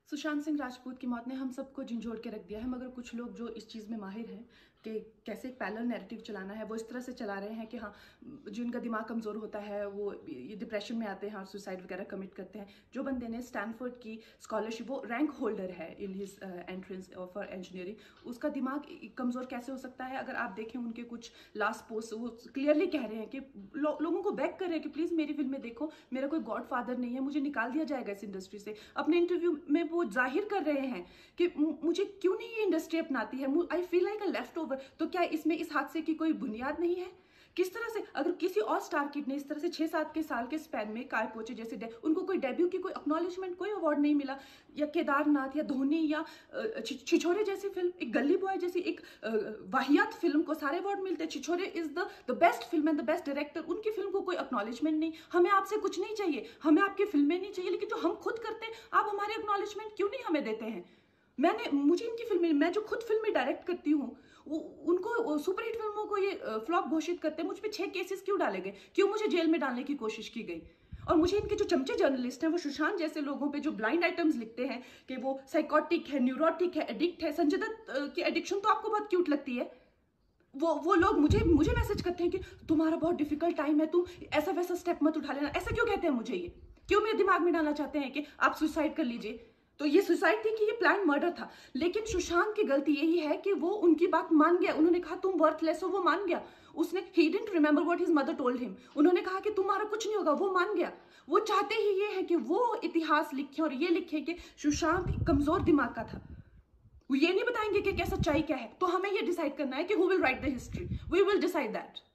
सुशांत सिंह राजपूत की मौत ने हम सबको झंझोड़ के रख दिया है, मगर कुछ लोग जो इस चीज़ में माहिर हैं कि कैसे एक पैरेलल नैरेटिव चलाना है, वो इस तरह से चला रहे हैं कि हाँ, जिनका दिमाग कमज़ोर होता है वो ये डिप्रेशन में आते हैं और सुसाइड वगैरह कमिट करते हैं। जो बंदे ने स्टैनफोर्ड की स्कॉलरशिप, वो रैंक होल्डर है in his entrance for engineering, उसका दिमाग कमज़ोर कैसे हो सकता है? अगर आप देखें उनके कुछ लास्ट पोस्ट, वो क्लियरली कह रहे हैं कि लोगों को बैक कर रहे हैं कि प्लीज़ मेरी फिल्में देखो, मेरा कोई गॉड फादर नहीं है, मुझे निकाल दिया जाएगा इस इंडस्ट्री से। अपने इंटरव्यू में वो जाहिर कर रहे हैं कि मुझे क्यों नहीं ये इंडस्ट्री अपनाती है, I feel like a leftover. तो क्या इसमें इस हादसे की कोई बुनियाद नहीं है? किस तरह से अगर किसी और स्टार किड ने इस तरह से 6-7 के साल के स्पैन में काय पहुंचे, जैसे उनको कोई डेब्यू की कोई एक्नॉलेजमेंट, कोई अवार्ड नहीं मिला, या केदारनाथ या धोनी या छिछोरे जैसी फिल्म, एक गली बॉय जैसी एक वाहियात फिल्म को सारे अवार्ड मिलते हैं। Chhichhore is the best film and the best director, उनकी फिल्म को कोई एक्नॉलेजमेंट नहीं। हमें आपसे कुछ नहीं चाहिए, हमें आपकी फिल्में नहीं चाहिए, लेकिन जो हम खुद करते हैं आप हमारे एक्नॉलेजमेंट क्यों नहीं हमें देते हैं? मुझे इनकी फिल्में, मैं जो खुद फिल्में डायरेक्ट करती हूँ, उनको सुपरहिट फिल्मों को ये फ्लॉप घोषित करते हैं। मुझ पे 6 केसेस क्यों डाले गए? क्यों मुझे जेल में डालने की कोशिश की गई? और मुझे इनके जो चमचे जर्नलिस्ट हैं, वो सुशांत जैसे लोगों पे जो ब्लाइंड आइटम्स लिखते हैं कि वो साइकोटिक है, न्यूरोटिक है, एडिक्ट है। संजय दत्त की एडिक्शन तो आपको बहुत क्यूट लगती है। वो लोग मुझे मैसेज करते हैं कि तुम्हारा बहुत डिफिकल्ट टाइम है, तुम ऐसा वैसा स्टेप मत उठा लेना। ऐसा क्यों कहते हैं मुझे? ये क्यों मेरे दिमाग में डालना चाहते हैं कि आप सुसाइड कर लीजिए? तो ये सुसाइड थी कि ये प्लान मर्डर था? लेकिन सुशांत की गलती यही है कि वो उनकी बात मान गया। उन्होंने कहा तुम वर्थलेस हो, वो मान गया। उसने he didn't remember what his mother told him. उन्होंने कहा कि तुम्हारा कुछ नहीं होगा, वो मान गया। वो चाहते ही ये है कि वो इतिहास लिखे और ये लिखे कि सुशांत कमजोर दिमाग का था। वो ये नहीं बताएंगे कि क्या सच्चाई क्या है। तो हमें ये डिसाइड करना है कि who will write the history, we will decide that.